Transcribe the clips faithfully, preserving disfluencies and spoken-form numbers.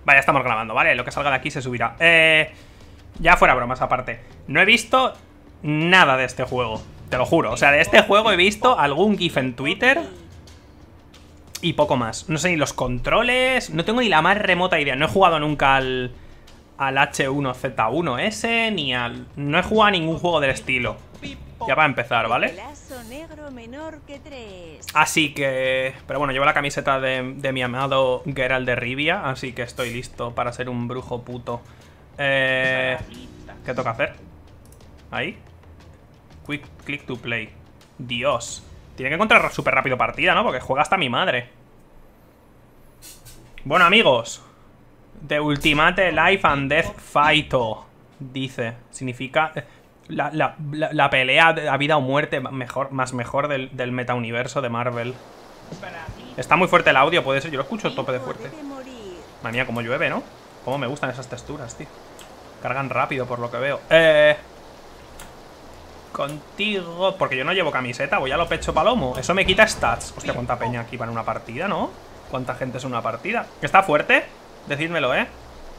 Vaya, estamos grabando, ¿vale? Lo que salga de aquí se subirá. Eh... Ya fuera bromas aparte. No he visto nada de este juego. Te lo juro. O sea, de este juego he visto algún GIF en Twitter y poco más. No sé ni los controles. No tengo ni la más remota idea. No he jugado nunca al... Al H uno Z uno S, ni al... No he jugado a ningún juego del estilo. Ya para empezar, ¿vale? Así que... Pero bueno, llevo la camiseta de, de mi amado Geralt de Rivia, así que estoy listo para ser un brujo puto. Eh... ¿Qué toca hacer? Ahí. Quick click to play. Dios. Tiene que encontrar súper rápido partida, ¿no? Porque juega hasta mi madre. Bueno, amigos, The Ultimate Life and Death Fight, dice. Significa la, la, la, la pelea a vida o muerte mejor, más mejor del, del metauniverso de Marvel. Está muy fuerte el audio, puede ser. Yo lo escucho tope de fuerte. Madre mía, como llueve, ¿no? Cómo me gustan esas texturas, tío. Cargan rápido por lo que veo. Eh... Contigo... Porque yo no llevo camiseta, voy a lo pecho palomo. Eso me quita stats. Hostia, cuánta peña aquí para una partida, ¿no? ¿Cuánta gente es una partida? ¿Está fuerte? Decídmelo, ¿eh?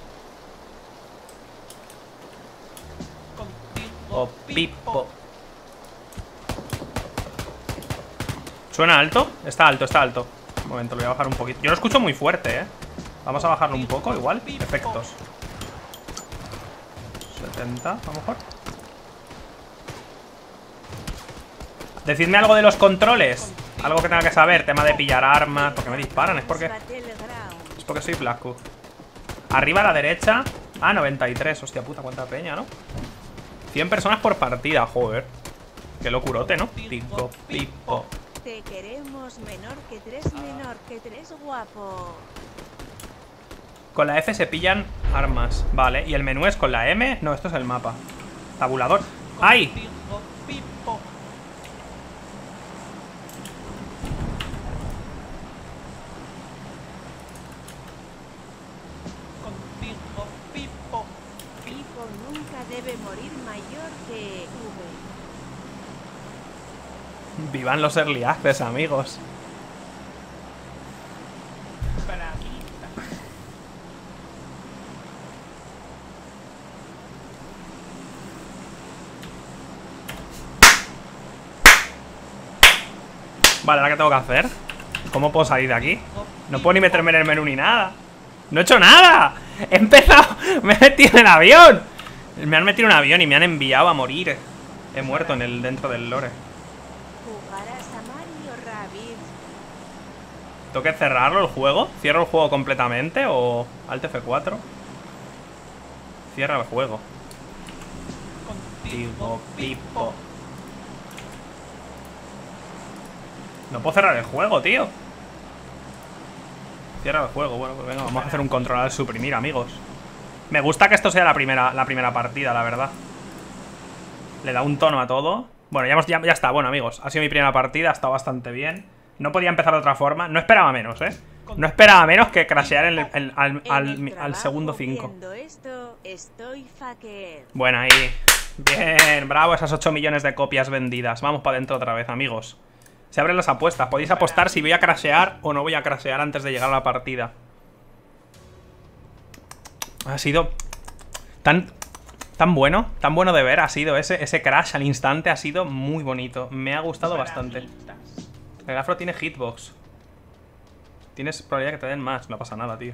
Oh, pipo. ¿Suena alto? Está alto, está alto. Un momento, lo voy a bajar un poquito. Yo lo escucho muy fuerte, ¿eh? Vamos a bajarlo un poco, igual. Efectos. setenta, a lo mejor. Decidme algo de los controles. Algo que tenga que saber. Tema de pillar armas. ¿Por qué me disparan? Es porque... Es porque soy Blackwood. Arriba a la derecha. Ah, noventa y tres. Hostia puta, cuánta peña, ¿no? cien personas por partida, joder. Qué locurote, ¿no? Pico, pipo. Te queremos menor que tres, menor que tres, guapo. Con la F se pillan armas. Vale, y el menú es con la M. No, esto es el mapa. Tabulador. ¡Ay! Debe morir mayor que V. Vivan los early access, amigos. Vale, ¿ahora qué tengo que hacer? ¿Cómo puedo salir de aquí? No puedo ni meterme en el menú ni nada. ¡No he hecho nada! ¡He empezado! ¡Me he metido en el avión! Me han metido en un avión y me han enviado a morir. He muerto en el dentro del lore. ¿Tengo que cerrarlo el juego? ¿Cierro el juego completamente o Alt F cuatro? Cierra el juego. Contigo, pipo. No puedo cerrar el juego, tío. Cierra el juego. Bueno, pues venga, vamos a hacer un control al suprimir, amigos. Me gusta que esto sea la primera, la primera partida, la verdad. Le da un tono a todo. Bueno, ya, hemos, ya, ya está, bueno, amigos. Ha sido mi primera partida, ha estado bastante bien. No podía empezar de otra forma. No esperaba menos, ¿eh? No esperaba menos que crashear el, el, el, al, al, al segundo cinco. Bueno, ahí. Bien, bravo, esas ocho millones de copias vendidas. Vamos para adentro otra vez, amigos. Se abren las apuestas. Podéis apostar si voy a crashear o no voy a crashear antes de llegar a la partida. Ha sido tan, tan bueno, tan bueno de ver. Ha sido ese, ese crash al instante. Ha sido muy bonito, me ha gustado bastante. El afro tiene hitbox. Tienes probabilidad que te den más. No pasa nada, tío.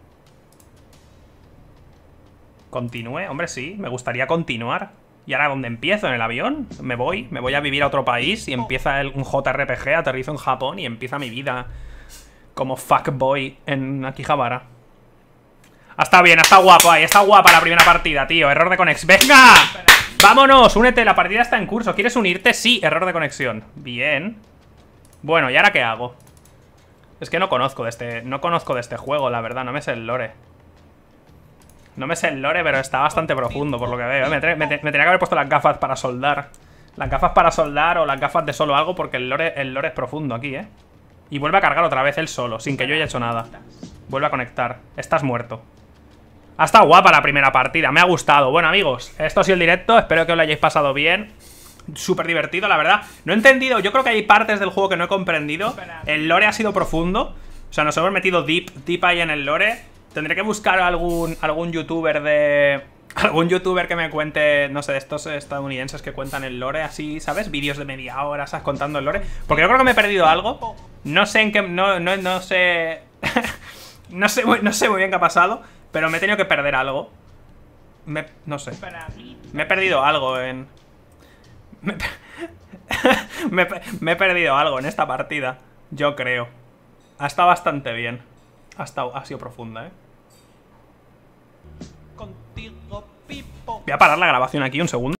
¿Continúe? Hombre, sí, me gustaría continuar. ¿Y ahora dónde empiezo? ¿En el avión? Me voy, me voy a vivir a otro país. Y empieza el, un J R P G, aterrizo en Japón. Y empieza mi vida como fuckboy en Akihabara. Ha estado bien, ha estado guapo ahí, está guapa la primera partida, tío. Error de conexión. ¡Venga! ¡Vámonos! Únete, la partida está en curso. ¿Quieres unirte? Sí, error de conexión. Bien. Bueno, ¿y ahora qué hago? Es que no conozco de este. No conozco de este juego, la verdad. No me sé el lore. No me sé el lore, pero está bastante profundo, por lo que veo. Me, me, me tenía que haber puesto las gafas para soldar. Las gafas para soldar o las gafas de solo algo, porque el lore, el lore es profundo aquí, ¿eh? Y vuelve a cargar otra vez él solo, sin que yo haya hecho nada. Vuelve a conectar. Estás muerto. Ha estado guapa la primera partida, me ha gustado. Bueno, amigos, esto ha sido el directo. Espero que os lo hayáis pasado bien. Súper divertido, la verdad. No he entendido, yo creo que hay partes del juego que no he comprendido. El lore ha sido profundo. O sea, nos hemos metido deep, deep ahí en el lore. Tendré que buscar algún, algún youtuber de... Algún youtuber que me cuente, no sé, de estos estadounidenses que cuentan el lore así, ¿sabes? Vídeos de media hora, ¿sabes? Contando el lore. Porque yo creo que me he perdido algo. No sé en qué... No, no, no sé... no, sé muy, no sé muy bien qué ha pasado, pero me he tenido que perder algo. Me, no sé. Me he perdido algo en... Me, me, me he perdido algo en esta partida. Yo creo. Ha estado bastante bien. Ha, estado, ha sido profunda, ¿eh? Voy a parar la grabación aquí un segundo.